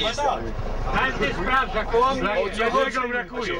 Każdy sprawdza, jednego brakuje.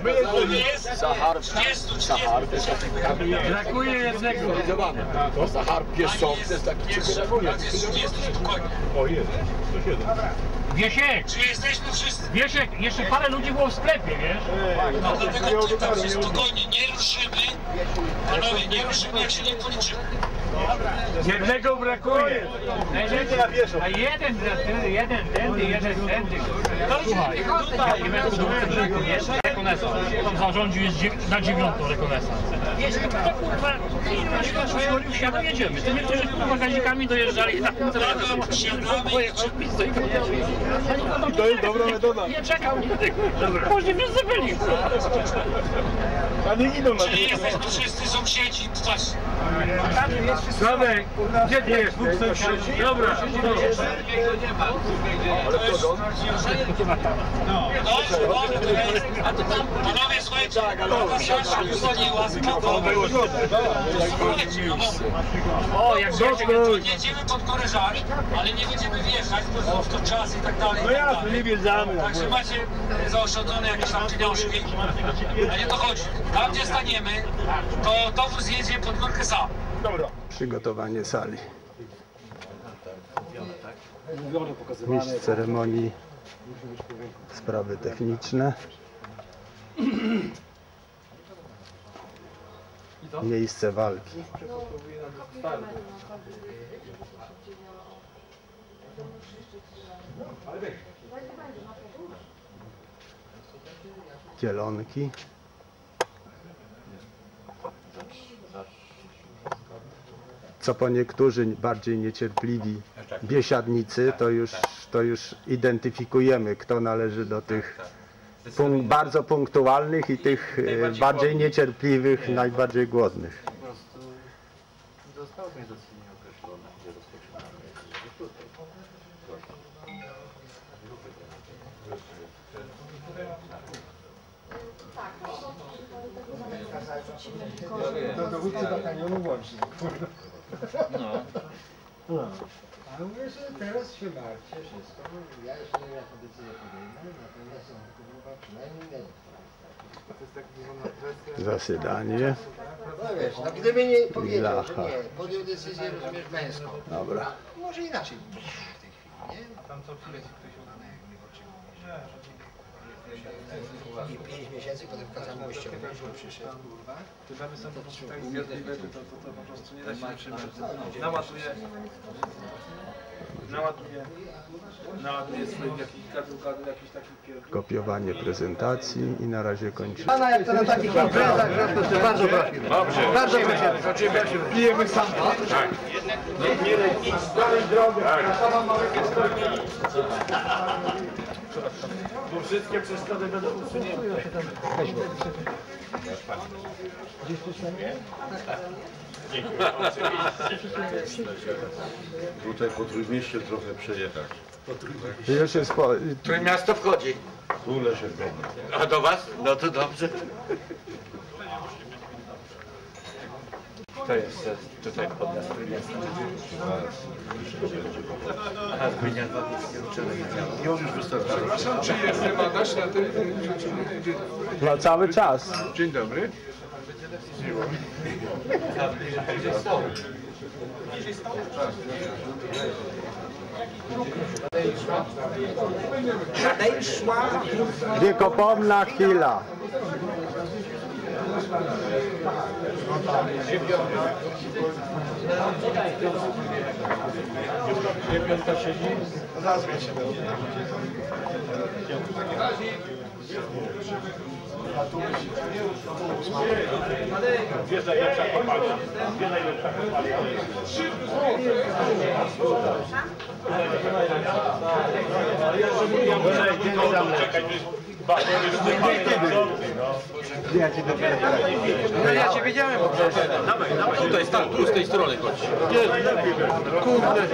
Brakuje jednego. Zachar pieszczący jest taki przygotowany. O, jest. Wiesiek! Czy jesteśmy wszyscy? Wiesiek, jeszcze parę ludzi było w sklepie, wiesz? No dlatego czytam się spokojnie, nie ruszymy. Panowie, nie ruszymy, jak się nie policzymy. Jednego brakuje. A jeden tędy, jeden tędy. Słuchaj, ja będę wiesz, rekonesans. Tam zarządził jest na 9 rekonesans. Jest to kurwa, no jedziemy. To niektórzy kurwa gazikami dojeżdżali na tym To jest dobra metoda. Nie czekał nigdy. Później mnie zabyli. A nie idą na Czyli jesteśmy wszyscy sąsiedzi, twarz. Sławek, gdzie ty jesteś? Dobra, Panowie, słuchajcie, ta siatka uwolniła z o, jak jedziemy pod Koryżar, ale nie będziemy wjeżdżać, bo to czas i tak dalej. No jasne, nie wjeżdżamy. Także macie zaoszczędzone jakieś tam pieniążki, a nie to chodzi. Tam gdzie staniemy, to dowóz jedzie pod górkę sam. Dobra. Przygotowanie sali. Mistrz ceremonii, sprawy techniczne. Miejsce walki. Zielonki. Co po niektórzy bardziej niecierpliwi biesiadnicy, to już identyfikujemy, kto należy do tych bardzo punktualnych i tych bardziej niecierpliwych, najbardziej głodnych. Po prostu zostało mnie docenienie określone, gdzie rozpoczynamy. To dowódcy batalionu łącznie. No. Ale mówię, że teraz się martwię wszystko. Ja jeszcze nie wiem, jaką decyzję podejmę, natomiast są chyba przynajmniej Zasypanie. No wiesz, no gdyby nie powiedział, że nie, podjął decyzję, rozumiesz, męską. Dobra. Może inaczej w tej chwili, nie? A tam co chwilę ktoś i 5 miesięcy potem kazano go ściągnąć, żeby przyszedł, kurwa. Te żaby są po prostu tak zjadliwe, że to po prostu nie da się wytrzymać. Naładuje swoich jakichś gadów, jakichś takich pierdół. Kopiowanie prezentacji i na razie kończymy. Pana jak to na takich imprezach, że bardzo prosimy. Dobrze. Bardzo prosimy. Pijemy sam. Tak. Idź dalej drogę. Bo wszystkie przeszkody będą usunięte. Gdzieś tu stanie? Tutaj po Trójmieście trochę przejechać. Już jest Trójmiasto wchodzi. Kule się zgodnie. A do was? No to dobrze. To jest tutaj podjazd Trójmiasta. Aha, zmienia Już wystarczy. Przepraszam, czy jest demadasz na tym? no, cały czas. Dzień dobry. Wiekopomna chwila. Piątka siedzi? Nazwie się. Wiesz najlepsza kopalnia. Wiesz najlepsza kopalnia. Ja jeszcze mówię, czekaj, No ja cię wiedziałem. Tutaj, tu z tej strony chodź. Kurde.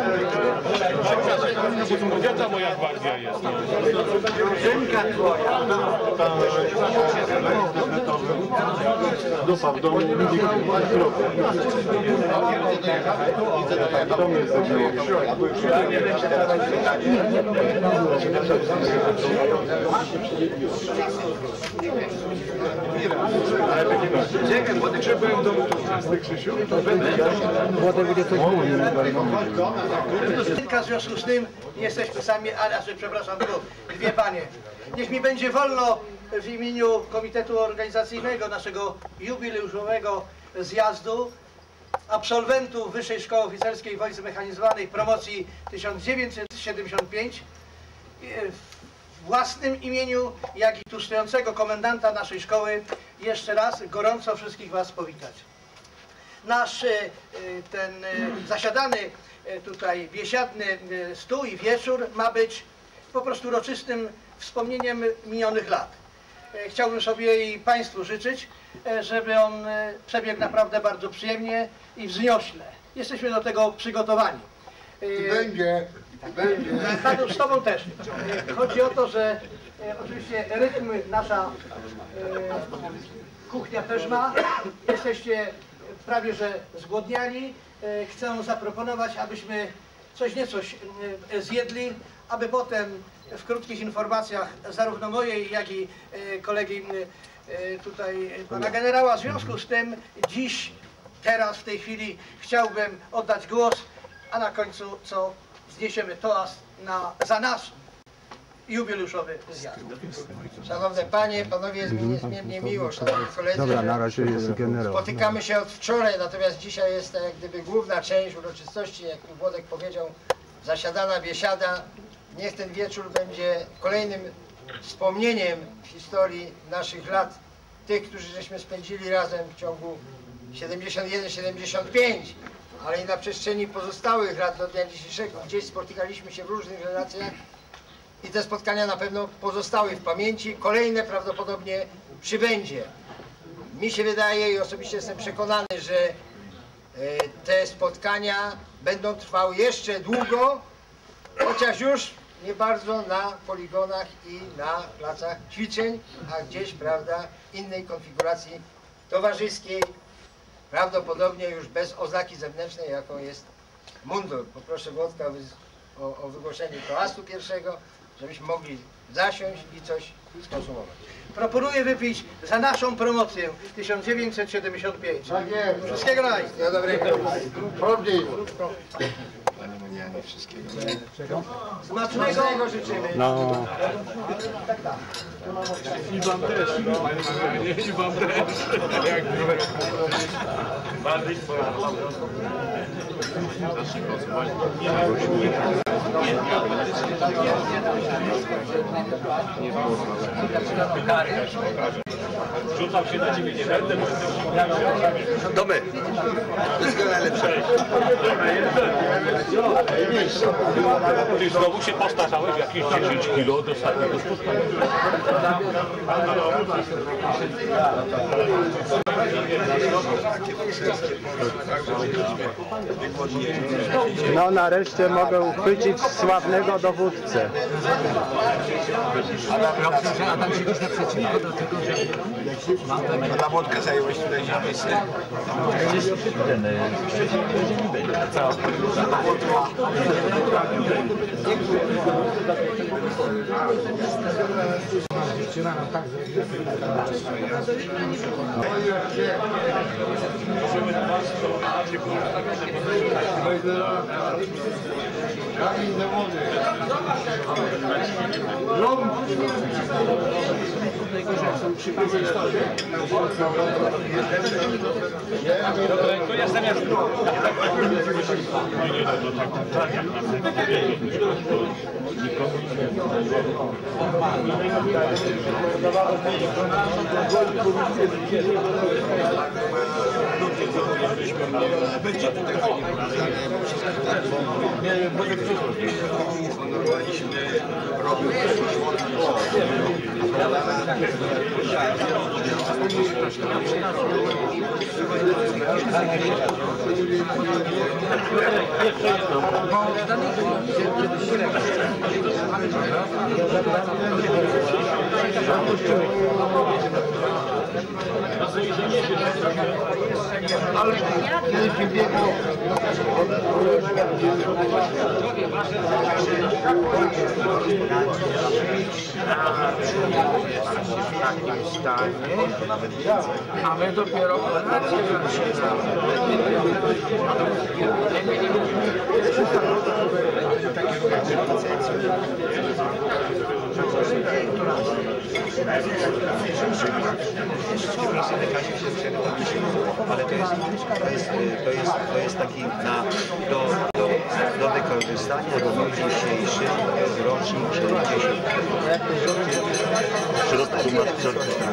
Wiedza moja gwardia jest. Żynka twoja. Dupa w domu nie widzi Czekaj, Władek, że byłem w domu tu. Krzysiu. Władek będzie coś mówił. W związku z tym jesteśmy sami, przepraszam, tu dwie panie. Niech mi będzie wolno w imieniu Komitetu Organizacyjnego naszego jubileuszowego zjazdu absolwentów Wyższej Szkoły Oficerskiej Wojsk Zmechanizowanych promocji 1975 w własnym imieniu, jak i tu stojącego komendanta naszej szkoły jeszcze raz gorąco wszystkich was powitać. Nasz ten zasiadany tutaj biesiadny stół i wieczór ma być po prostu uroczystym wspomnieniem minionych lat. Chciałbym sobie i Państwu życzyć, żeby on przebiegł naprawdę bardzo przyjemnie i wzniośle. Jesteśmy do tego przygotowani. Będzie. Panu z Tobą też. Chodzi o to, że oczywiście rytm nasza kuchnia też ma. Jesteście prawie że zgłodniali. Chcę zaproponować, abyśmy coś niecoś zjedli, aby potem w krótkich informacjach zarówno mojej, jak i kolegi tutaj pana generała. W związku z tym dziś, teraz, w tej chwili chciałbym oddać głos, a na końcu co zniesiemy toast za nasz jubileuszowy zjazd. Szanowne panie, panowie, jest mi niezmiernie miło, szanowni koledzy. Dobra, na razie jest generał. Spotykamy się od wczoraj, natomiast dzisiaj jest jak gdyby główna część uroczystości, jak tu Włodek powiedział, zasiadana biesiada. Niech ten wieczór będzie kolejnym wspomnieniem w historii naszych lat, tych, którzy żeśmy spędzili razem w ciągu 71-75, ale i na przestrzeni pozostałych lat do dnia dzisiejszego. Gdzieś spotykaliśmy się w różnych relacjach i te spotkania na pewno pozostały w pamięci. Kolejne prawdopodobnie przybędzie. Mi się wydaje i osobiście jestem przekonany, że te spotkania będą trwały jeszcze długo, chociaż już nie bardzo na poligonach i na placach ćwiczeń, a gdzieś, prawda, innej konfiguracji towarzyskiej, prawdopodobnie już bez oznaki zewnętrznej, jaką jest mundur. Poproszę Włodka o wygłoszenie toastu pierwszego, żebyśmy mogli zasiąść i coś skonsumować. Proponuję wypić za naszą promocję 1975. Tak jest. Wszystkiego najlepszego. Do dobrego. Smacznego życzymy. No. I wam też. I wam też. Bardziej swoją. Rzucam się na ciebie, nie będę. Domy. Wszystkiego najlepszego. Ty znowu się postarzałeś jakieś 10 kilo od ostatniego spotkania. No nareszcie mogę uchwycić sławnego dowódcę. Adam siedzisz naprzeciwko do tego, że Dla Włodka zająłeś tutaj miejsce. Kamień demony. To jest zamiast... Będzie tutaj chodził. Nie, mogę przyjść. Planowaliśmy robić Ale kiedyś mi biegło w takim stanie, a my dopiero operację ale to jest taki do wykorzystania do dnia dzisiejszy rocznik 70. W środku masz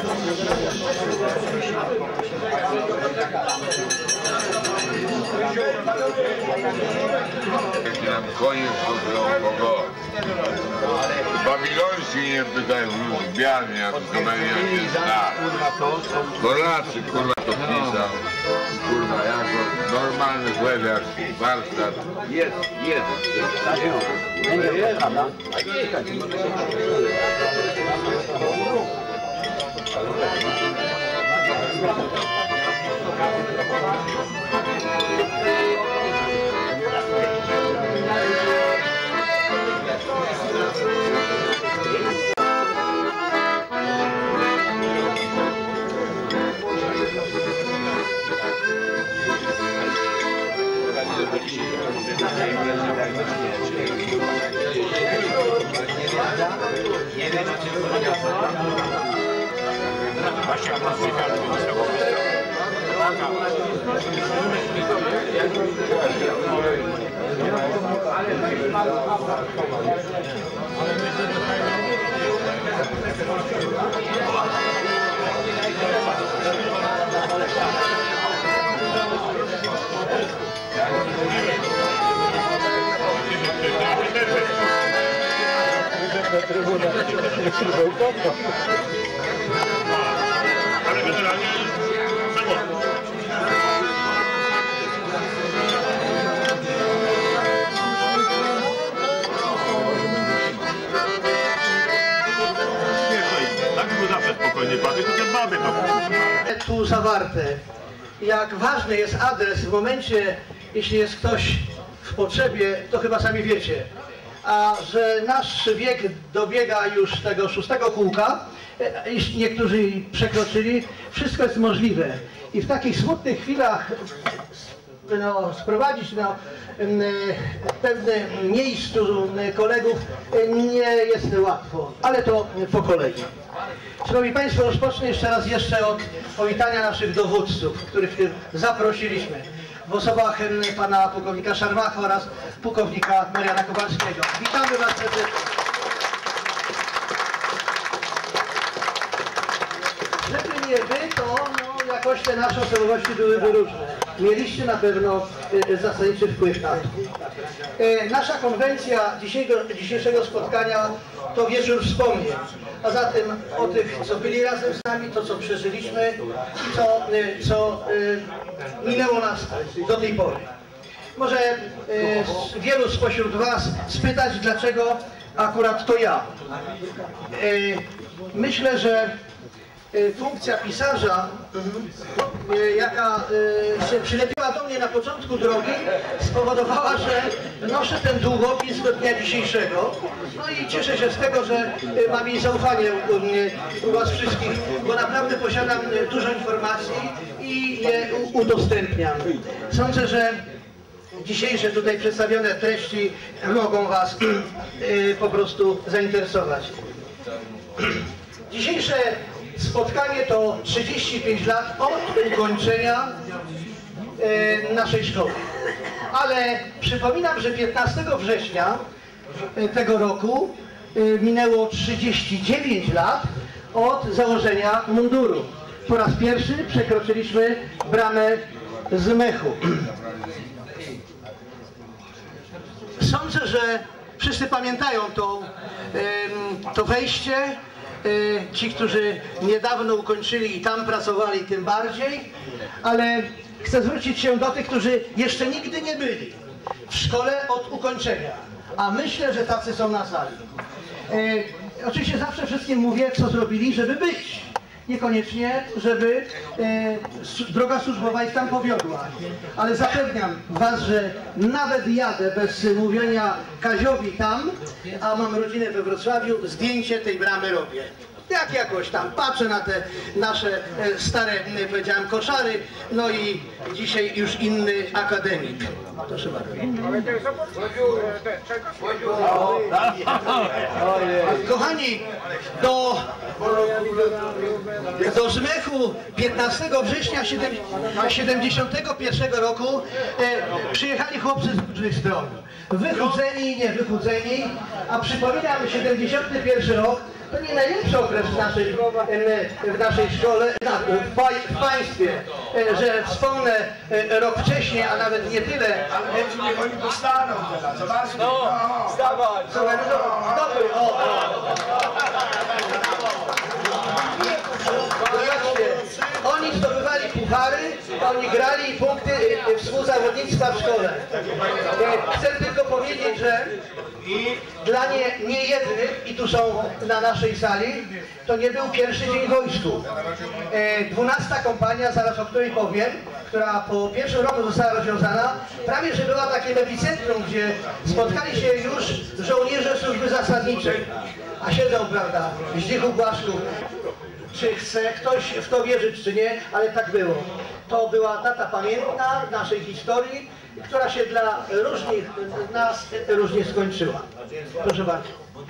nam koniec pogodu. Babiloński nie pytają wróżbianie, jak to będzie się zna. Polacy kurwa to pisał. Kurwa, jako normalny chłop, warsztat. Jest. Ale generalnie tak było zawsze spokojnie padły, to te baby to tu zawarte, jak ważny jest adres w momencie, jeśli jest ktoś w potrzebie, to chyba sami wiecie. A że nasz wiek dobiega już tego 6. kółka, iż niektórzy przekroczyli, wszystko jest możliwe. I w takich smutnych chwilach sprowadzić na pewnym miejscu kolegów nie jest łatwo, ale to po kolei. Szanowni Państwo, rozpocznę jeszcze raz od powitania naszych dowódców, których zaprosiliśmy w osobach pana pułkownika Szarmacha oraz pułkownika Mariana Kowalskiego. Witamy Was serdecznie. Żeby nie wy, to jakoś te nasze osobowości byłyby różne. Mieliście na pewno zasadniczy wpływ na to. Nasza konwencja dzisiejszego spotkania to wieczór wspomnień. A zatem o tych, co byli razem z nami, to co przeżyliśmy i co minęło nas do tej pory. Może wielu spośród Was spytać, dlaczego akurat to ja. Myślę, że funkcja pisarza, jaka się przylepiła do mnie na początku drogi, spowodowała, że noszę ten długopis do dnia dzisiejszego. No i cieszę się z tego, że mam jej zaufanie u Was wszystkich, bo naprawdę posiadam dużo informacji i je udostępniam. Sądzę, że dzisiejsze tutaj przedstawione treści mogą Was po prostu zainteresować. Dzisiejsze spotkanie to 35 lat od ukończenia naszej szkoły. Ale przypominam, że 15 września tego roku minęło 39 lat od założenia munduru. Po raz pierwszy przekroczyliśmy bramę z mechu. Sądzę, że wszyscy pamiętają tą to wejście. Ci, którzy niedawno ukończyli i tam pracowali, tym bardziej, ale chcę zwrócić się do tych, którzy jeszcze nigdy nie byli w szkole od ukończenia, a myślę, że tacy są na sali. Oczywiście zawsze wszystkim mówię, co zrobili, żeby być. Niekoniecznie, żeby droga służbowa ich tam powiodła. Ale zapewniam was, że nawet jadę bez mówienia Kaziowi tam, a mam rodzinę we Wrocławiu, zdjęcie tej bramy robię. Jak jakoś tam patrzę na te nasze stare, powiedziałem, koszary, no i dzisiaj już inny akademik. Proszę bardzo. Kochani, do Żmechu 15 września 1971 roku przyjechali chłopcy z różnych stron. Wychudzeni, nie wychudzeni, a przypominam 71 rok, to nie najlepszy okres w naszej szkole, w państwie, że wspomnę rok wcześniej, a nawet nie tyle. Niech oni dostaną teraz, zobaczcie. No, wstawać. Dobry, Oni zdobywali puchary, oni grali punkty współzawodnictwa w szkole. Chcę tylko powiedzieć, że dla niejednych, i tu są na naszej sali, to nie był pierwszy dzień w wojsku. 12. kompania, zaraz o której powiem, która po pierwszym roku została rozwiązana, prawie że była takim epicentrum, gdzie spotkali się już żołnierze służby zasadniczej. A siedzą, prawda, Zdzichu Błaszków. Czy chce ktoś w to wierzyć, czy nie, ale tak było. To była data pamiętna naszej historii, która się dla nas różnie skończyła. Proszę bardzo.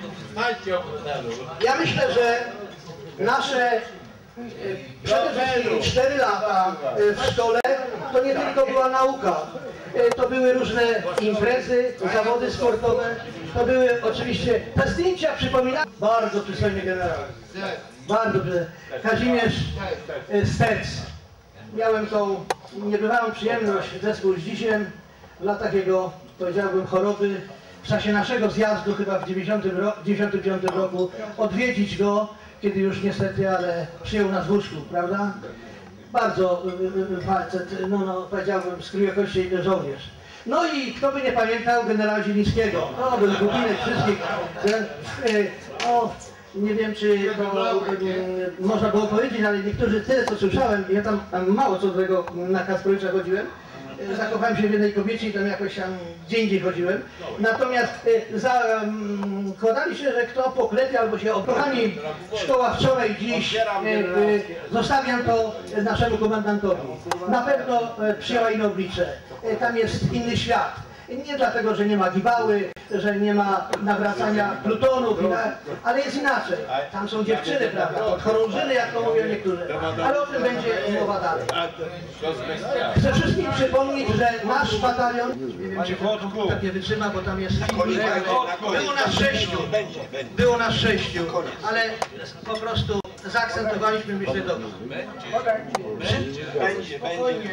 Ja myślę, że nasze przede wszystkim 4 lata w szkole to nie tylko była nauka. To były różne imprezy, zawody sportowe, to były oczywiście te zdjęcia, przypominam, bardzo przystojny generał. Bardzo dobrze. Kazimierz Stec. Miałem tą niebywałą przyjemność zespół z Dzisiem w latach jego, powiedziałbym, choroby, w czasie naszego zjazdu chyba w 1995 roku odwiedzić go, kiedy już niestety, ale przyjął nas w łóżku, prawda? Bardzo facet, powiedziałbym, z krwiokości żołnierz. No i kto by nie pamiętał generała Zielińskiego, to był gubinek wszystkich. Nie wiem, czy to można było powiedzieć, ale niektórzy, tyle co słyszałem, ja tam mało co do tego na Kasprowicza chodziłem, zakochałem się w jednej kobiecie i tam jakoś tam gdzie indziej chodziłem. Natomiast zakładali się, że kto poklepie albo się kochani, szkoła wczoraj, dziś, zostawiam to naszemu komendantowi. Na pewno przyjęła inne oblicze. Tam jest inny świat. Nie dlatego, że nie ma gibały, że nie ma nawracania plutonów, ale jest inaczej. Tam są dziewczyny, prawda, od chorążyny, jak to mówią niektórzy. Ale o tym będzie mowa dalej. Chcę wszystkim przypomnieć, że nasz batalion, nie wiem, czy komputer nie wytrzyma, bo tam jest filmik, było nas 6, ale po prostu zaakcentowaliśmy, myślę, dobrze. Spokojnie,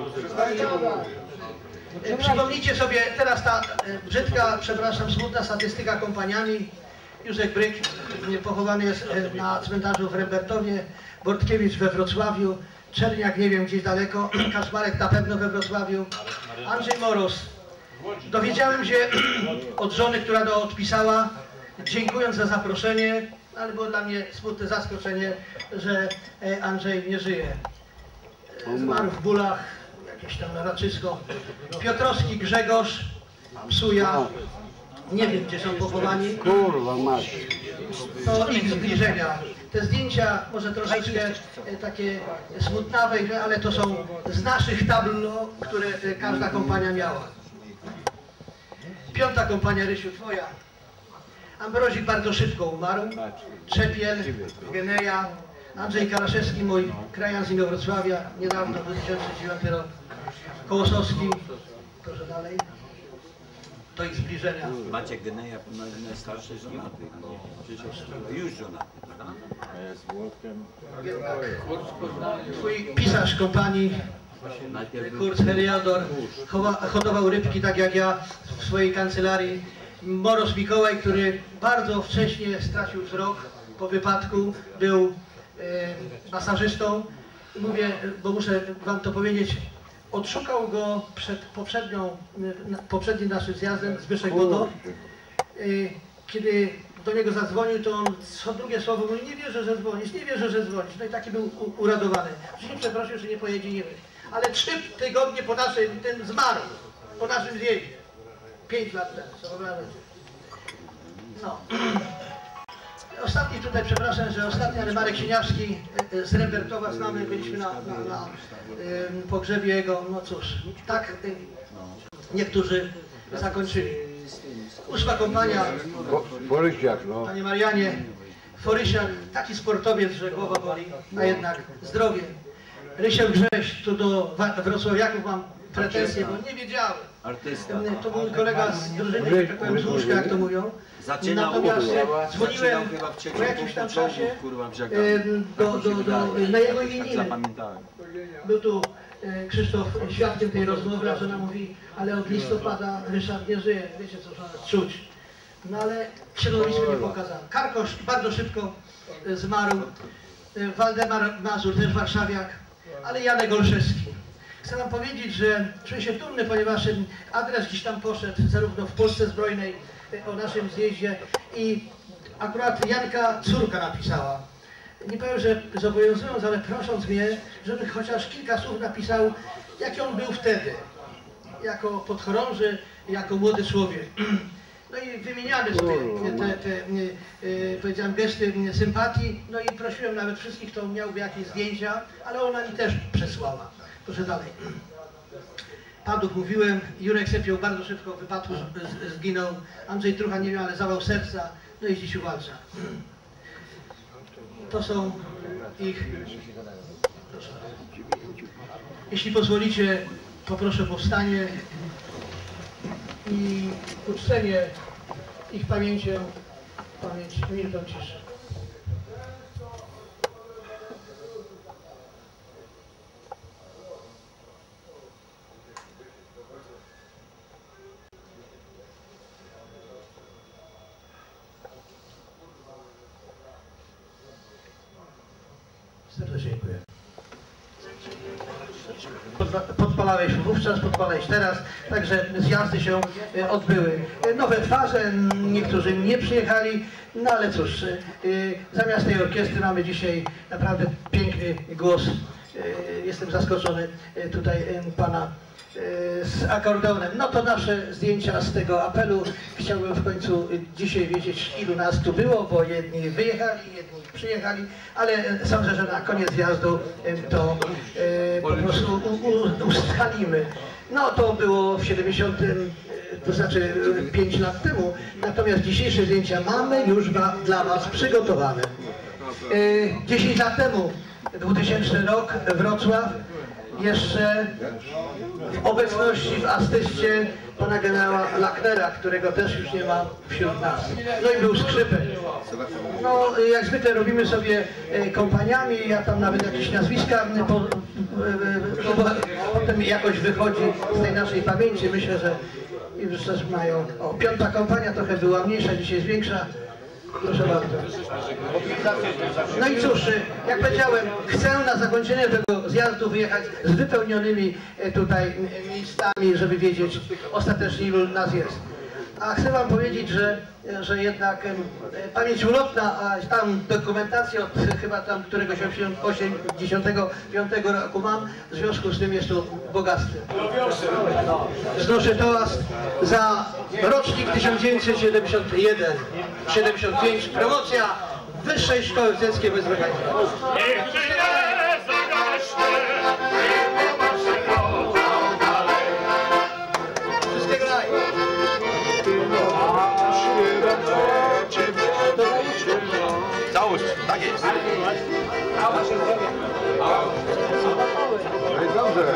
przypomnijcie sobie teraz ta brzydka, przepraszam, smutna statystyka kompaniami. Józef Bryk pochowany jest na cmentarzu w Rembertowie, Bortkiewicz we Wrocławiu, Czerniak, nie wiem, gdzieś daleko, Kaczmarek na pewno we Wrocławiu, Andrzej Moros. Dowiedziałem się od żony, która to odpisała, dziękując za zaproszenie, ale było dla mnie smutne zaskoczenie, że Andrzej nie żyje. Zmarł w bólach, jakieś tam raczysko. Piotrowski Grzegorz, Psuja, nie wiem, gdzie są pochowani. Kurwa mać. To ich zbliżenia. Te zdjęcia może troszeczkę takie smutnawe, ale to są z naszych tablo, które każda kompania miała. 5. kompania, Rysiu, twoja. Ambrozik bardzo szybko umarł. Trzepiel, Geneja, Andrzej Karaszewski, mój krajan z Inowrocławia, niedawno, 2009 rok. Kołosowski, proszę dalej. To ich zbliżenia. Maciek Geneja, najstarszy żonaty, już żonaty, prawda? Twój pisarz kompanii, Kurt Heliodor, hodował rybki tak jak ja w swojej kancelarii. Moros Mikołaj, który bardzo wcześnie stracił wzrok po wypadku, był masażystą. Mówię, bo muszę wam to powiedzieć, odszukał go przed poprzednim naszym zjazdem Zbyszek Wodo. Kiedy do niego zadzwonił, to on co drugie słowo mówi, nie wierzę, że dzwonisz, nie wierzę, że dzwonisz. No i taki był uradowany. Wcześniej przeprosił, że nie pojedzie, nie wiem. Ale 3 tygodnie po naszym, ten zmarł, po naszym zjeździe. 5 lat temu, no. Ostatni tutaj, przepraszam, że ostatni, ale Marek Sieniawski z Rembertowa znamy, byliśmy na pogrzebie jego, no cóż, tak niektórzy zakończyli. 8. kompania, Forysiak, no. Panie Marianie, Forysiak, taki sportowiec, że głowa boli, a jednak zdrowie. Rysiel Grześ, tu do wrocławiaków mam pretensje, bo nie wiedziałem. Artysta. To był kolega z drużyny, tak powiem, z łóżka, jak to mówią. Natomiast dzwoniłem po jakimś tam czasie na jego imieniny. Był tu Krzysztof świadkiem tej rozmowy, a żona mówi, ale od listopada Ryszard nie żyje, wiecie co trzeba czuć. No ale środowisko nie pokazano. Karkosz bardzo szybko zmarł, Waldemar Mazur, też warszawiak, ale Janek Olszewski. Chcę wam powiedzieć, że czuję się dumny, ponieważ adres gdzieś tam poszedł, zarówno w Polsce Zbrojnej, o naszym zjeździe i akurat Janka córka napisała. Nie powiem, że zobowiązując, ale prosząc mnie, żeby chociaż kilka słów napisał, jaki on był wtedy, jako podchorąży, jako młody człowiek. No i wymieniamy sobie te powiedziałem, gesty sympatii, no i prosiłem nawet wszystkich, kto miałby jakieś zdjęcia, ale ona mi też przesłała. Proszę dalej. Paduk mówiłem, Jurek Sepioł bardzo szybko w wypadku zginął, Andrzej Trucha nie miał, ale zawał serca, no i dziś uwalcza. To są ich... Proszę. Jeśli pozwolicie, poproszę o powstanie i uczczenie ich pamięcią, minutą ciszy. Serdecznie dziękuję. Podpalałeś wówczas, podpalałeś teraz, także zjazdy się odbyły. Nowe twarze, niektórzy nie przyjechali, no ale cóż, zamiast tej orkiestry mamy dzisiaj naprawdę piękny głos. Jestem zaskoczony tutaj pana z akordeonem. No to nasze zdjęcia z tego apelu. Chciałbym w końcu dzisiaj wiedzieć, ilu nas tu było, bo jedni wyjechali, jedni przyjechali, ale sądzę, że na koniec zjazdu to po prostu ustalimy. No to było w 70, to znaczy 5 lat temu, natomiast dzisiejsze zdjęcia mamy już dla was przygotowane. 10 lat temu, 2000 rok, Wrocław, jeszcze w obecności w asyście pana generała Lachnera, którego też już nie ma wśród nas. No i był skrzypek. No jak zwykle robimy sobie kompaniami, ja tam nawet jakieś nazwiska potem jakoś wychodzi z tej naszej pamięci. Myślę, że już też mają... O, 5. kompania trochę była mniejsza, dzisiaj jest większa. Proszę bardzo. No i cóż, jak powiedziałem, chcę na zakończenie tego zjazdu wyjechać z wypełnionymi tutaj miejscami, żeby wiedzieć ostatecznie, ilu nas jest. A chcę wam powiedzieć, że jednak pamięć ulotna, a tam dokumentację od chyba tam któregoś 85 roku mam, w związku z tym jest to bogactwo. Znoszę toast za rocznik 1971-75, promocja Wyższej Szkoły Oficerskiej Wojskowej. Wszystkiego daj. Całość, tak jest. No i dobrze.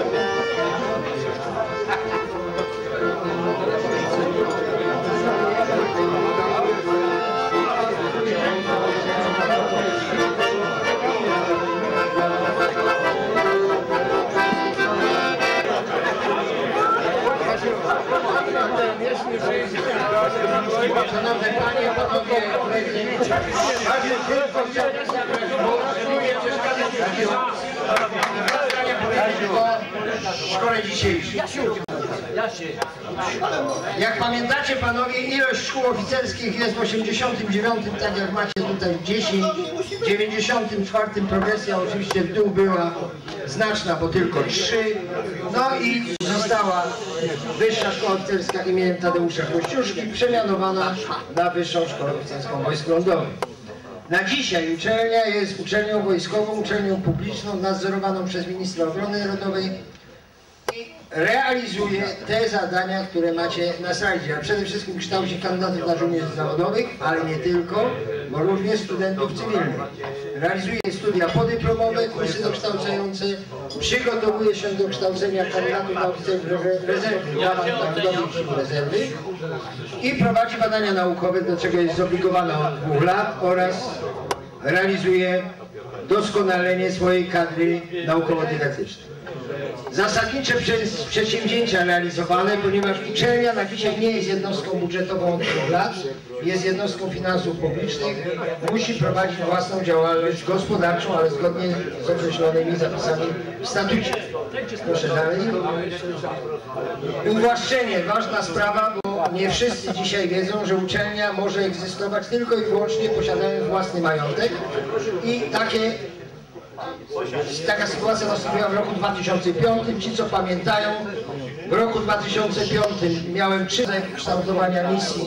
Jeśli Szanowne Panie, Panowie, bardzo tylko chciałbym nie przeszkadzać w szkole dzisiejszej. Jak pamiętacie Panowie, ilość szkół oficerskich jest w 89, tak jak macie tutaj 10, w 94 progresja oczywiście w dół była znaczna, bo tylko 3, no i została Wyższa Szkoła Oficerska imieniem Tadeusza Kościuszki przemianowana na Wyższą Szkołę Oficerską Wojsk Lądowych. Na dzisiaj uczelnia jest uczelnią wojskową, uczelnią publiczną, nadzorowaną przez Ministra Obrony Narodowej i realizuje te zadania, które macie na slajdzie, a przede wszystkim kształci kandydatów na żołnierzy zawodowych, ale nie tylko, bo również studentów cywilnych. Realizuje studia podyplomowe, kursy dokształcające, przygotowuje się do kształcenia kandydatów na oficerów rezerwy w ramach Narodowych Sił Rezerwy i prowadzi badania naukowe, do czego jest zobligowana od 2 lat oraz realizuje doskonalenie swojej kadry naukowo-dydaktycznej. Zasadnicze przedsięwzięcia realizowane, ponieważ uczelnia na dzisiaj nie jest jednostką budżetową od 2 lat, jest jednostką finansów publicznych, musi prowadzić własną działalność gospodarczą, ale zgodnie z określonymi zapisami w statucie. Proszę dalej. Uwłaszczenie, ważna sprawa, bo nie wszyscy dzisiaj wiedzą, że uczelnia może egzystować tylko i wyłącznie posiadając własny majątek i taka sytuacja nastąpiła w roku 2005. Ci, co pamiętają, w roku 2005 miałem 3 kształtowania misji.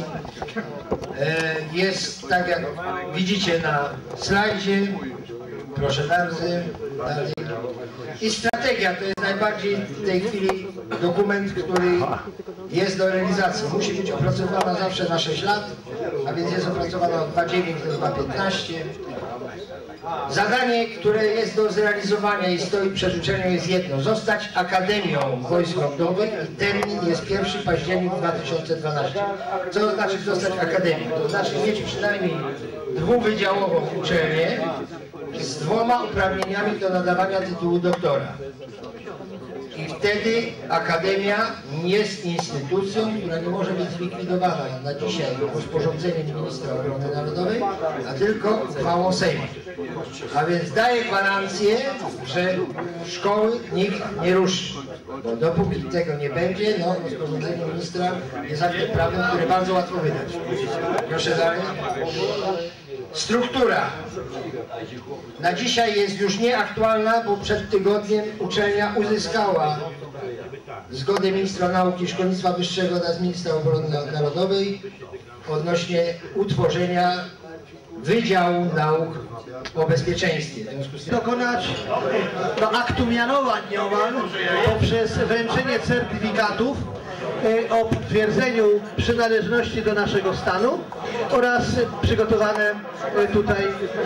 Jest tak, jak widzicie na slajdzie. Proszę bardzo. Dalej. I strategia to jest najbardziej w tej chwili dokument, który jest do realizacji. Musi być opracowana zawsze na 6 lat, a więc jest opracowana od 2,9 do 2,15. Zadanie, które jest do zrealizowania i stoi przed uczelnią jest jedno. Zostać Akademią Wojsk Lądowych i termin jest 1 października 2012. Co to znaczy zostać Akademią? To znaczy mieć przynajmniej 2-wydziałową uczelnię z 2 uprawnieniami do nadawania tytułu doktora. I wtedy Akademia jest instytucją, która nie może być zlikwidowana na dzisiaj rozporządzeniem Ministra Obrony Narodowej, a tylko uchwałą Sejmu. A więc daje gwarancję, że szkoły nikt nie ruszy. Bo dopóki tego nie będzie, no rozporządzenie ministra jest aktem prawnym, który bardzo łatwo wydać. Proszę dalej. Struktura na dzisiaj jest już nieaktualna, bo przed tygodniem uczelnia uzyskała zgodę Ministra Nauki i Szkolnictwa Wyższego oraz Ministra Obrony Narodowej odnośnie utworzenia Wydziału Nauk o Bezpieczeństwie. W związku z tym dokonać aktu mianowań nieomal poprzez wręczenie certyfikatów o potwierdzeniu przynależności do naszego stanu oraz przygotowane tutaj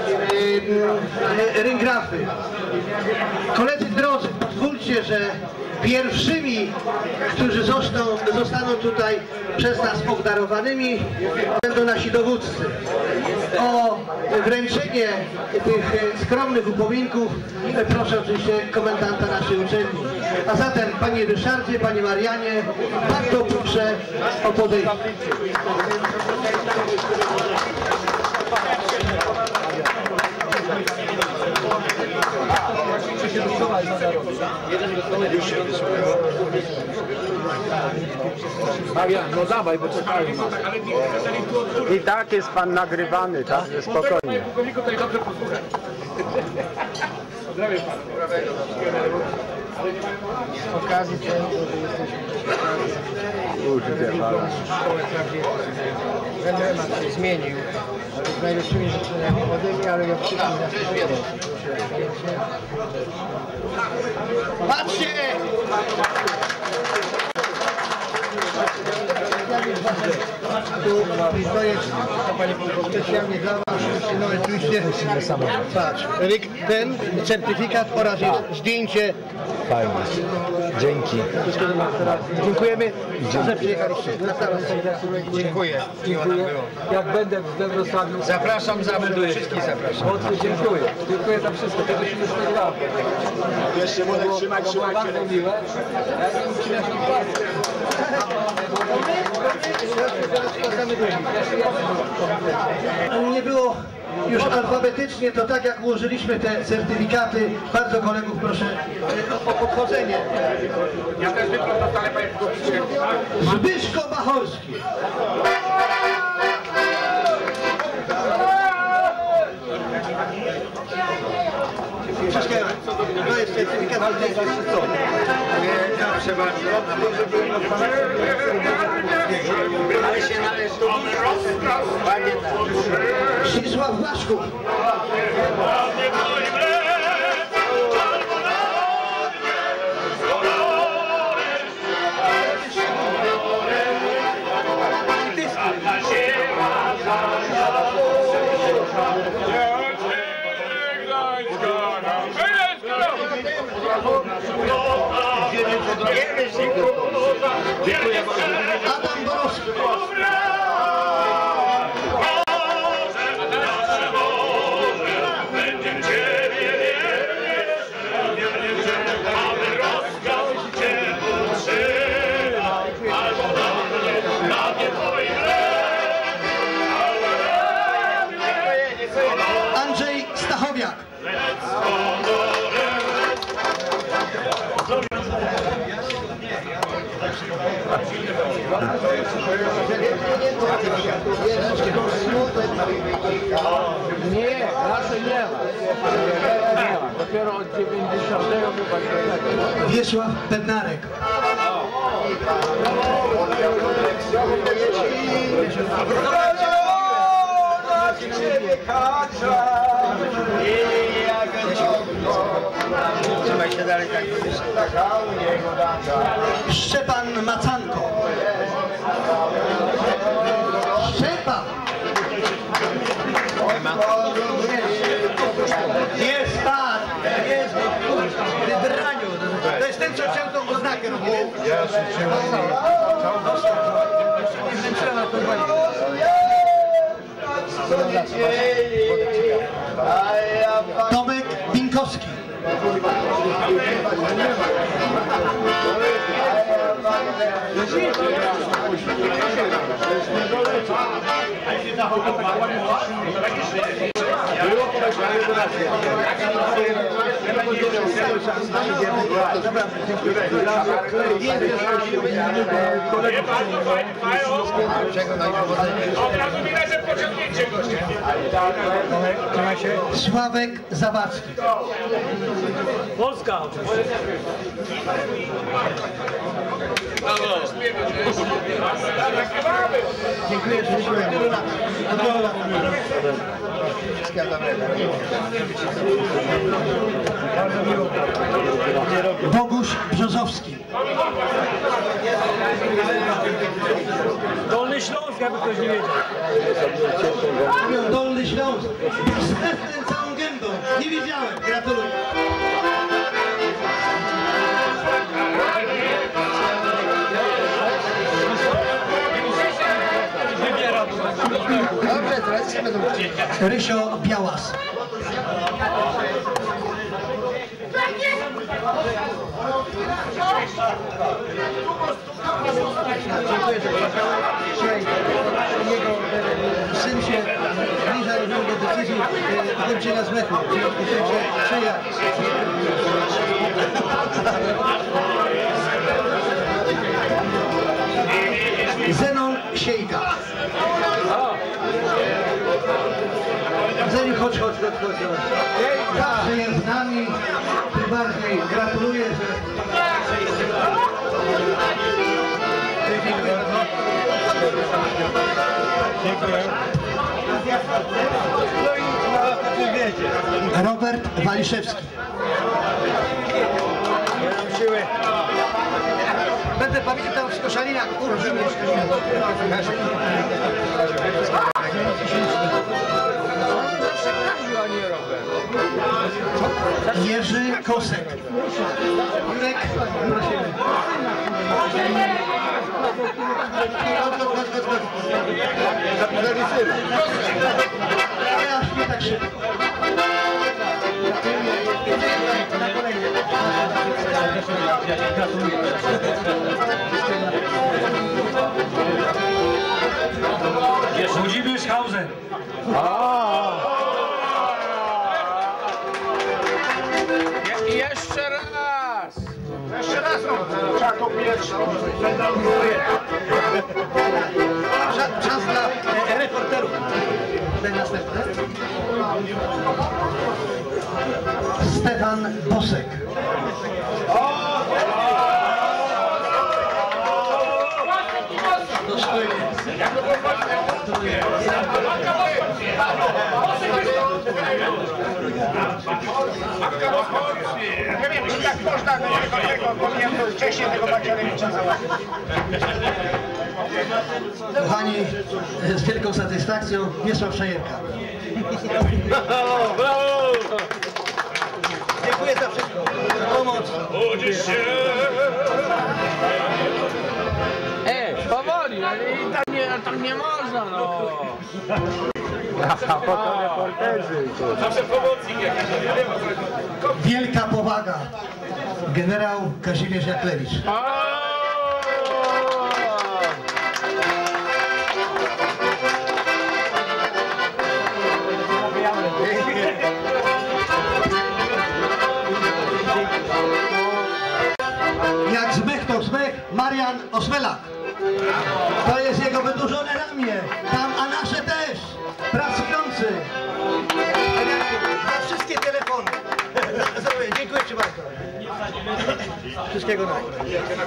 ryngrafy. Koledzy drodzy, pozwólcie, że pierwszymi, którzy zostaną tutaj przez nas obdarowanymi, będą nasi dowódcy. O wręczenie tych skromnych upominków proszę oczywiście komendanta naszej uczelni. A zatem, panie Ryszardzie, panie Marianie, bardzo proszę o podejście. Marian, no dawaj, bo czekają nas. I tak jest pan nagrywany, tak? Spokojnie. Z okazji tego, że jesteśmy szkołę prawie temat się zmienił, ale z najlepszymi życzeniami ode mnie, ale ja wszystkim Patrzcie! To jest specjalnie dla Was, no oczywiście, patrz, ten certyfikat oraz jest zdjęcie. Fajnie. Dzięki. Dziękujemy, że przyjechaliście. Dziękuję. Dziękuję. Jak będę w Wrocławiu. Zapraszam, wszystkich zapraszam. Dziękuję. Dziękuję za wszystko. Tego się nie spodziewałem. Jeszcze mogę trzymać bardzo miłe. Ja nie ucinam Nie było już alfabetycznie, to tak jak ułożyliśmy te certyfikaty, bardzo kolegów proszę o podchodzenie. Ja też wypłat dostanę Państwu. Zbyszko Bachorski. Wszystkiego. To jest certyfikat. Proszę bardzo. Ale się należy. Panie tak. Zdzisław Blaszków. Adam Borowski. Andrzej Stachowiak. Nie, raczej nie ma. Dopiero od 90 chyba. Wiesław Bednarek. Trzymaj się dalej tak. Szczepan Macanko. Szczepan! Jest pan! Jest w wybraniu. To jest ten, co chciał tą oznakę robić. Tomek Binkowski. Sławek Zawadzki. Polska! Dziękuję, że Wszystkiego dobrego. Boguś Brzozowski. Dolny Śląsk, jakby ktoś nie wiedział. Dolny Śląsk. Z całą gębą. Nie wiedziałem. Gratuluję. Dobrze, to lecimy do Rysio Białas. Dziękuję, że przyjechałem. Dzisiaj jego syn się zbliża do decyzji kończenia z meczu. Czyja? Zenon Siejka. Zenon, chodź. Zawsze jest z nami. Tym bardziej gratuluję, że... Dziękuję. Robert Waliszewski. Będę pamiętał z Koszalina, kurczę. Jerzy Kosek. Jurek, prosimy. Ja nie tak szybko. Gratuluję. Jeszcze raz! Jeszcze raz, no. Trzeba to pierwszy. Czas dla reporterów. Tutaj następny. Stefan Bosek. Nie wiem, czy tak można do tego powinien wcześniej tego Macierewicza załatwić. Kochani, z wielką satysfakcją Wiesław Szajerka. Brawo! Dziękuję za wszystko. Za pomoc. Budzisz się! Powoli, ale tam nie można, no. A potem reporterzy. Zawsze pomocnik jakiś. Wielka powaga. Generał Kazimierz Jaklewicz. Jak zmech to zmech, Marian Osmelak. To jest jego wydłużone ramię. Tam, a nasze też. Pracujący. Za wszystkie telefony. Dziękuję Ci bardzo. Wszystkiego dobrego.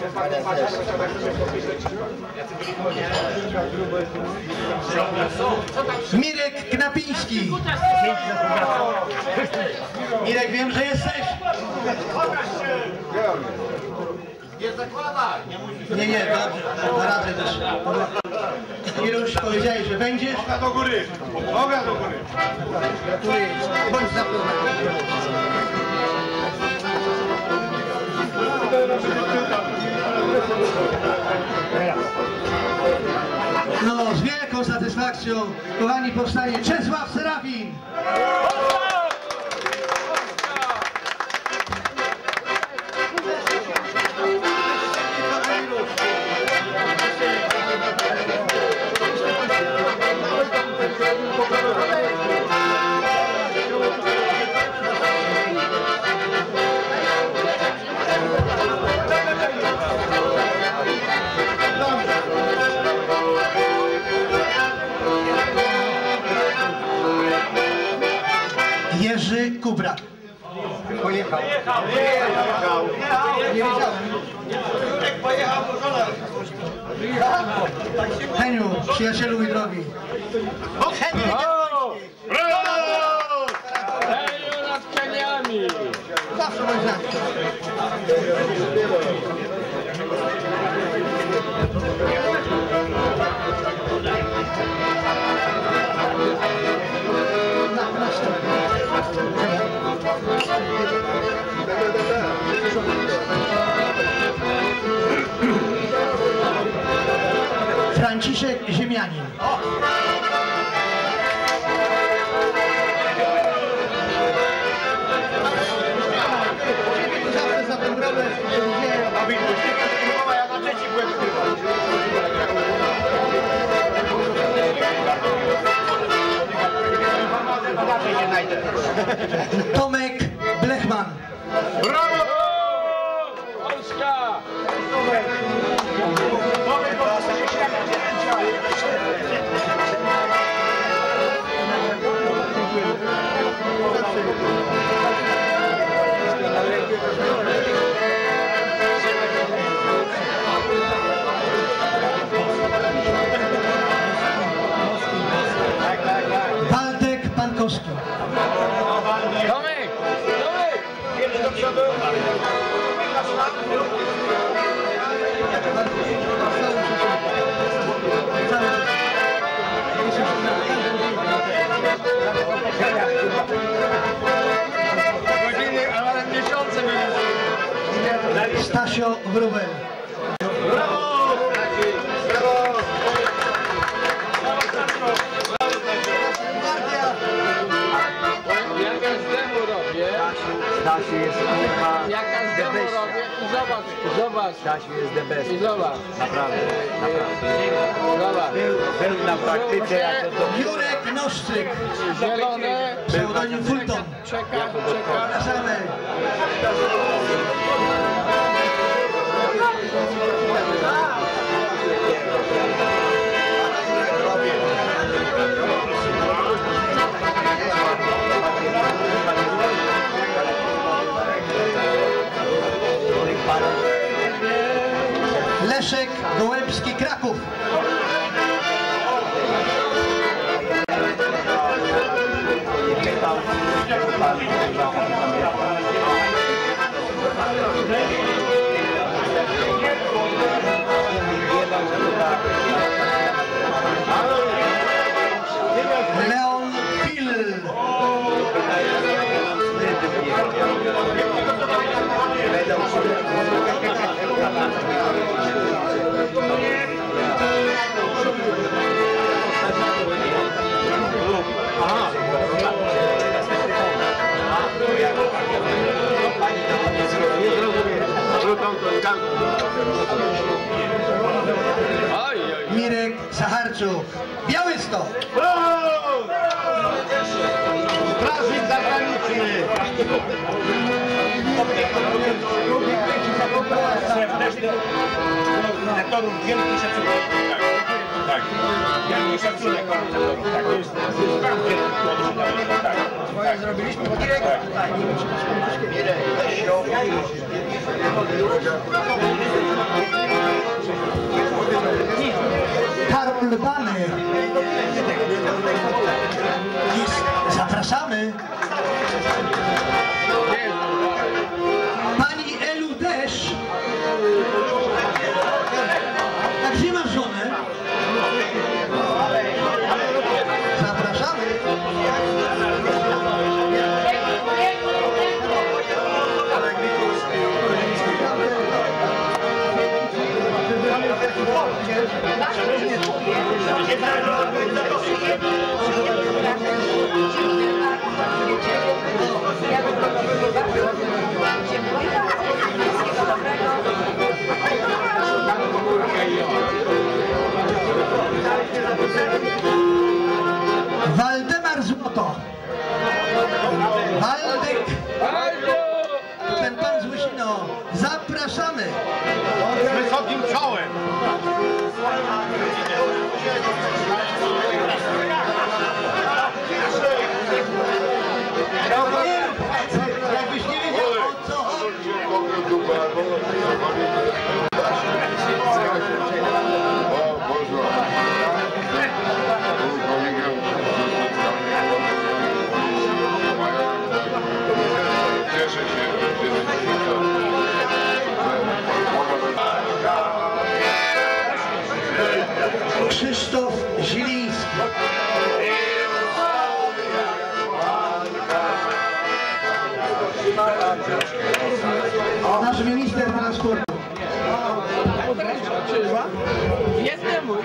Mirek Knapiński. Mirek, wiem, że jesteś. Nie zakładaj! Nie, dobrze. Na razie też. Miruś, powiedziałeś, że będziesz. Noga do góry! Noga do góry! Gratuluję. Bądź zaproszony. No, z wielką satysfakcją, kochani, powstanie Czesław Serafin. Jerzy Kubrak. Pojechał. Nie wiedziałem. Jurek pojechał, bo żona. Heniu, przyjacielu mój drogi. Heniu, Heniu nad kaniami! zawsze bądź z nami. Franciszek Ziemianin. Zawsze za tę drogę Ja na trzeci byłem Tomek Blechman. Brawo! Polska! Waldek Pankowski. Tomek! Tomek! Jedziesz do przodu. Godziny, a nawet miesiące byli. Stasio Wróbel. Brawo! Brawo! Ja każdemu robię. Stasiu jest kurwa. Ja każdemu robię i zobacz. Stasiu jest the best. I zobacz. Naprawdę, naprawdę. Zobacz. Był na praktyce jako to. Jurek Noszczyk. Zielone. Pseudonim Fulton. czeka. Zapraszamy. Leszek Gołębski, Kraków. Leon Pil. Mirek Sacharczuk, Białystok. Strażnik zagraniczny. Lektorów wielki szacunek. Tak. Wielki szacunek lektorów. Tak, to jest wielki tak. Zrobiliśmy Mirek. Mirek, weź ją. Karol Bany. Zapraszamy. Pani Elu Desz. Tak, gdzie masz żonę? Zapraszamy. Waldemar Złoto. Waldek. Ten pan z Łysino. Zapraszamy. Z wysokim czołem. Jakbyś nie wiedział, o co chodzi. Cieszę się, że Krzysztof Ziliński. Nasz minister transportu. Jedno.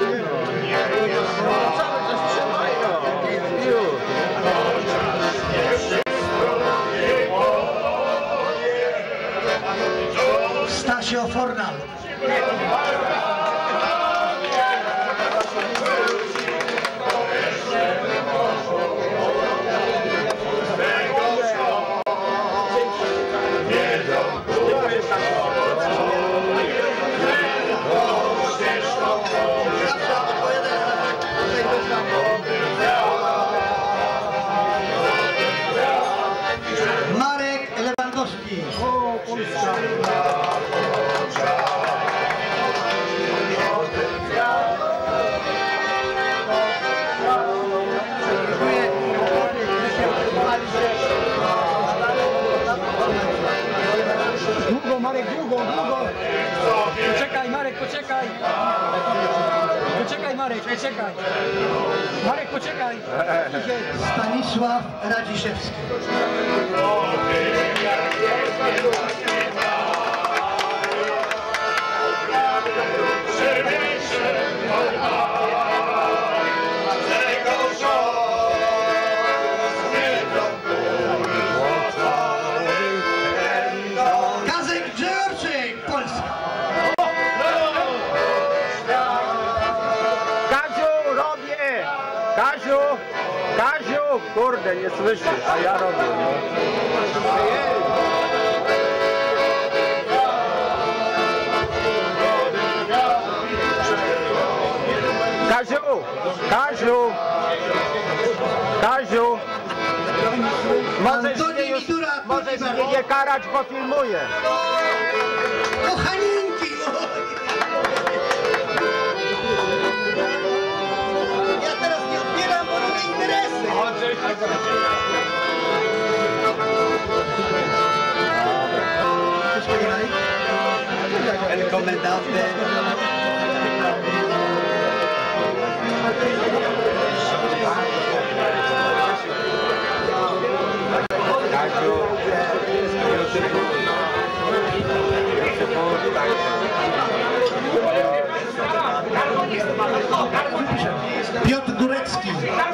Cały czas trzymają. Stasio Fornal. Marek Lewandowski. Długo, Marek, długo. Poczekaj, Marek, poczekaj. Poczekaj, Marek, poczekaj. Marek, poczekaj. Stanisław Radziszewski. Kazek Grzegorczyk, Polska. Kaziu, robię! Kaziu, kurde. mnie nie słyszy, a ja robię, no. Kaziu! Kaziu! Kaziu! Możesz mnie nie karać, bo filmuję. Kochaninki! Ja teraz nie odbieram, bo robię interesy. El comandante. Piotr Górecki.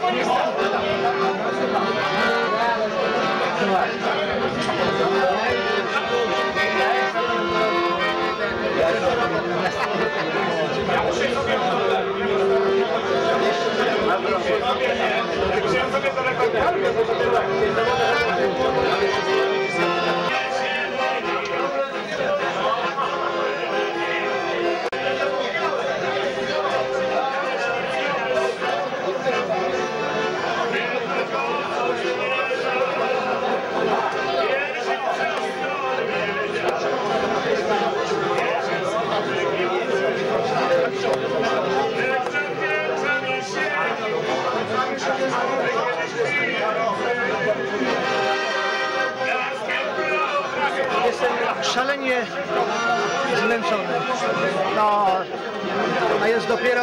Jestem szalenie zmęczony. No, a jest dopiero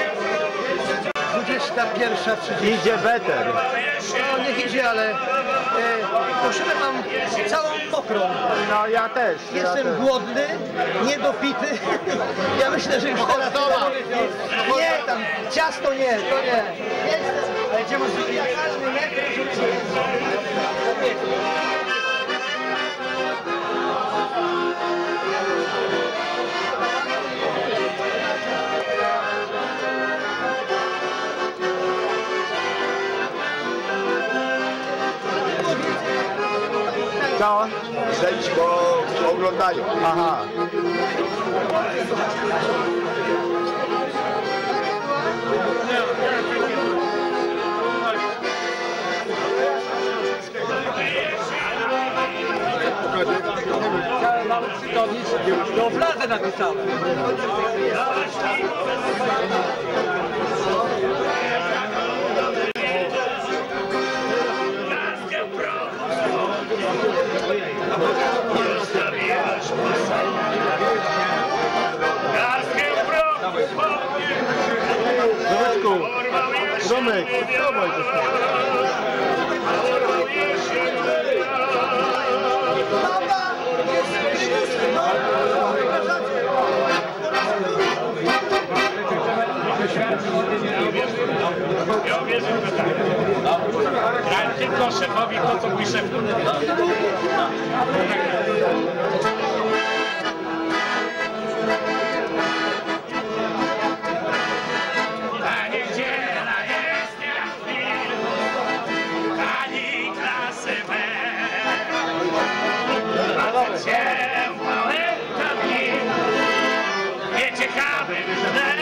21:30. Idzie weter. No niech idzie, ale koszulę mam całą mokrą. No ja też. Jestem głodny, niedopity. Ja myślę, że już teraz... Nie, tam ciasto nie, to nie. Ale gdzie masz jakalny metr? Co? Zejdź, bo oglądają. Aha. To frazę napisałem. Domeczku, Domek, dawaj to. Ja wierzę, że tak. Dałem tylko szefowi to, co mój szef. Ta niedziela jest jak film, ani klasy B. A to ciepła lekka dni, nieciekawy wnet.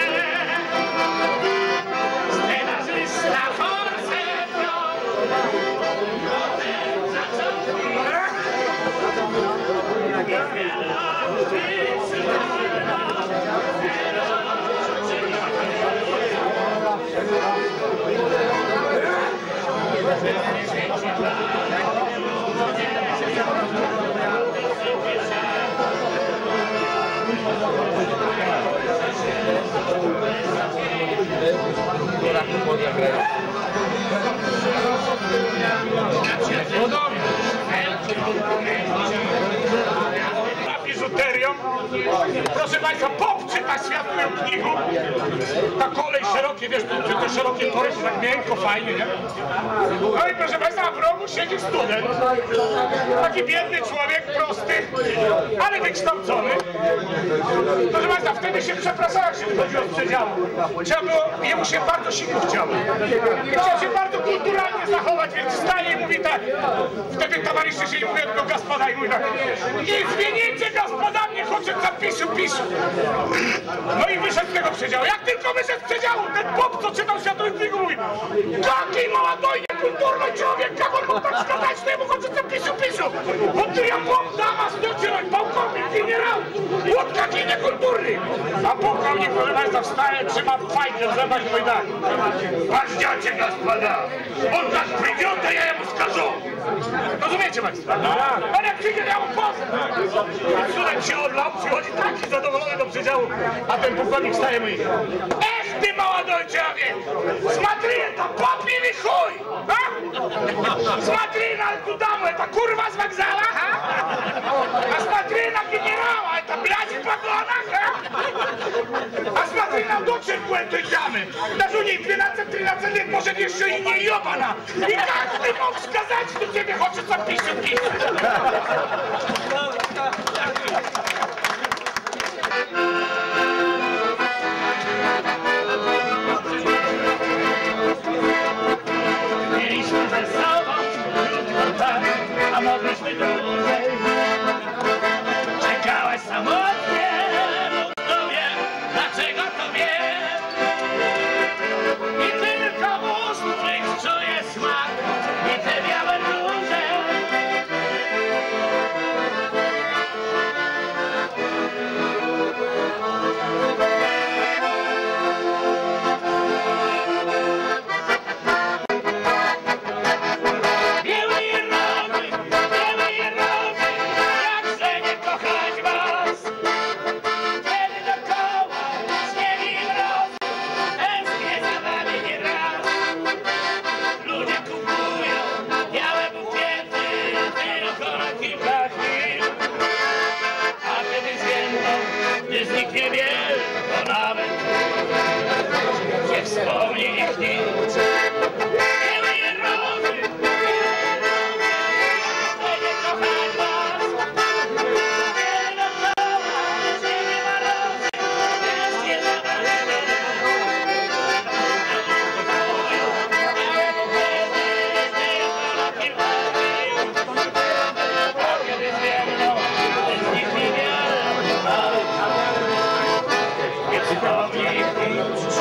Biżuterią. Proszę Państwa, popczyta światłą knigą. Ta kolej szerokie, wiesz, te szerokie tory są tak miękko, fajnie, nie? No i proszę Państwa, w rogu boku siedzi student. Taki biedny człowiek, prosty, ale wykształcony. Proszę Państwa, wtedy się przepraszał, jak się wychodziło z przedziału. Trzeba było, jemu się bardzo siku chciało. Chciał się bardzo kulturalnie zachować, więc wstaje i mówi tak. Wtedy towarzysze się nie mówią, tylko gospoda i mówi tak. Nie zmienicie gospoda mnie, chodzę za pisu. No i wyszedł z tego przedziału. Jak tylko wyszedł z przedziału, ten pop, co czytał Światowych Knigu, mówi: taki małodojnie kulturny człowiek, jak on mógł tak skazać, to ja mu chodzę za pisu. Bo tu ja pop, dama, stoczyłem, pułkownik, generał, łód taki niekulturny. A pułkownik, proszę Państwa, wstaje, trzyma fajkę w zębach i mówi tak. Patrzcie, gospoda, on tak przyjdzie, to ja mu skażę. Rozumiecie Państwo? A jak przyjdzie, ja mu poznam. Student się odlał, przychodzi taki zadowolony do przedziału, a ten pułkownik wstaje i mówi: ech ty молодой человек, смотри, это попливый хуй! Смотри на эту даму, это курва с вокзала, а смотри на генерала, это блядь в погонах, а смотри на дочерку этой дамы, даже у ней 12-13 лет, может еще и не ебана. И как ты мог сказать, что тебе хочется писать? Mieliśmy ze sobą krótko tak, a mogliśmy dłużej. Czekałaś samotnie, bo kto wie, dlaczego to wiem. I tylko ust twych czuje smak i te białe róże. Wspomnij ich nic. Białe rozy, chcę kochać was. Wiele dookoła, gdzie nie ma rozy, teraz nie zawalimy. Białe bukiety, zbieją kolaki wagi. A kiedy zwiemną, z nich niewiele nawet. Nie wspomnij ich nic.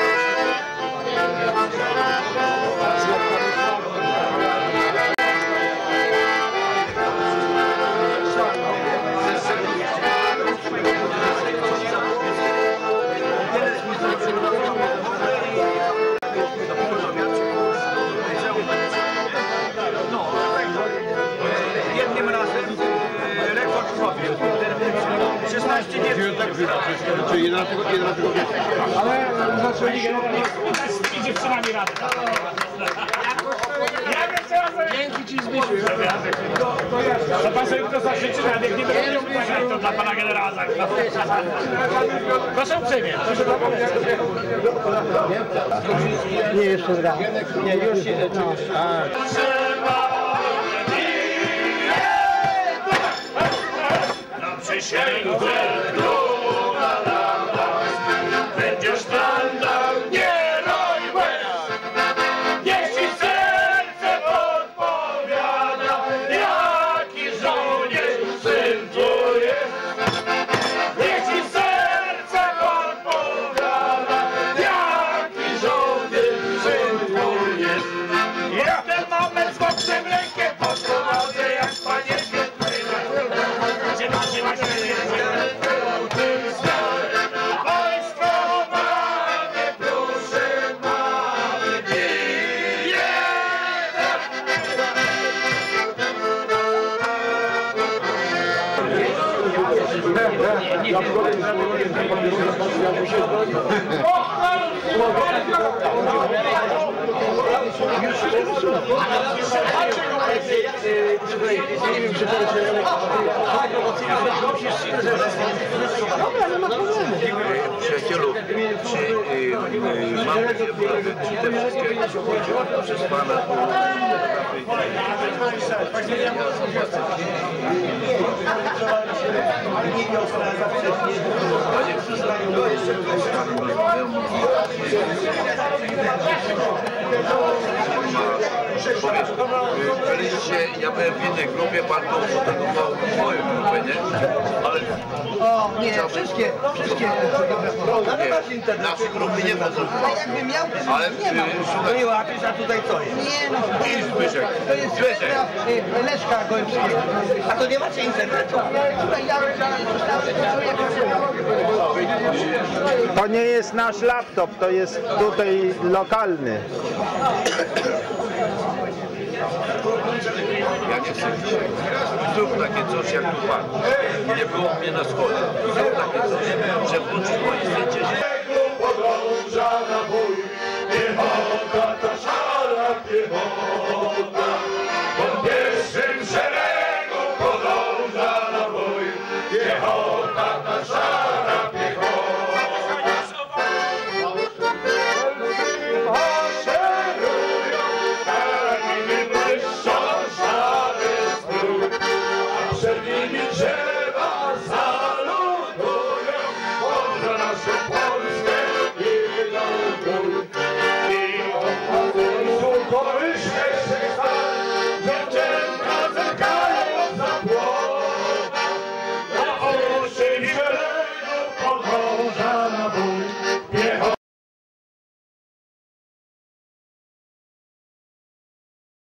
Jednym razem rekord w sobie. 16 dziewczyn. Czyli 11 Ale zaczęli się... Z tymi dziewczynami radę. Dzięki Ci, Zbysiu. To Pan sobie tylko zażyczy, nawet jak nie będzie pomagać, to dla Pana generała Zagna. Proszę uprzejmie. Nie, jeszcze raz. Nie, już się... Na przysięgę będziesz standard, nie roj łez. Niech ci serce podpowiada, jaki żołnierz syn tu jest. Niech ci serce podpowiada, jaki żołnierz syn tu jest. Ja ten moment z boksem rękę podprowadzę jak panienkę. Nie wiem, czy to jest Przyjacielu, czy mam nadzieję, czy te wszystkie przez Pana Panie Krzysztofie, to jeszcze ktoś z Panem rozmawiał. Byliście, ja byłem w innej grupie, Pan to fotografował moją grupę, nie? Ale... O, nie, wszystkie. Nasze grupy nie wchodzą. A jakbym miał, ale to nie łapiesz, a tutaj co jest? Nie no, Zbyszek. To jest Leszka Gołębskiego. A to nie macie internetu? Tutaj ja To nie jest nasz laptop, to jest tutaj lokalny. Ja nie chcę dzisiaj. Zrób takie coś jak tu Pan. Nie było mnie na schodach. Zrób takie coś, że włączyć moje zdjęcie. Podąża na bój, piechota ta szara piechota.